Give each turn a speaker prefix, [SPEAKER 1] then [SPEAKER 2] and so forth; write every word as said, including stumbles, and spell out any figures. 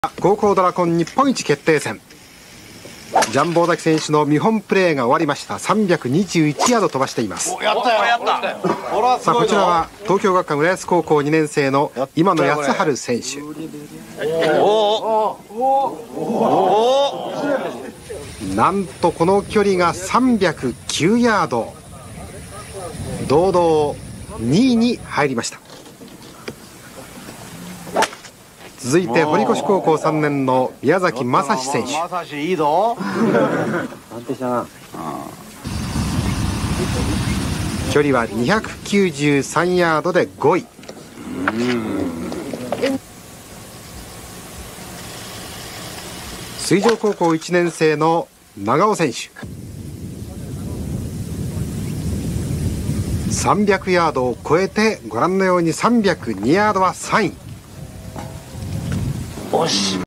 [SPEAKER 1] 高校ドラコン日本一決定戦、ジャンボ尾崎選手の見本プレーが終わりました。さんびゃくにじゅういちヤード飛ばしています。
[SPEAKER 2] やったよやった。
[SPEAKER 1] さあこちらは東京学館浦安高校にねん生の今野康晴選手。なんとこの距離がさんびゃくきゅうヤード、堂々にいに入りました。続いて堀越高校さんねんの宮崎正史選手。
[SPEAKER 2] 正史いいぞ。
[SPEAKER 3] 安定したな。
[SPEAKER 1] 距離はにひゃくきゅうじゅうさんヤードでごい。水上高校いちねん生の長尾選手。さんびゃくヤードを超えてご覧のようにさんびゃくにヤードはさんい。
[SPEAKER 2] おし。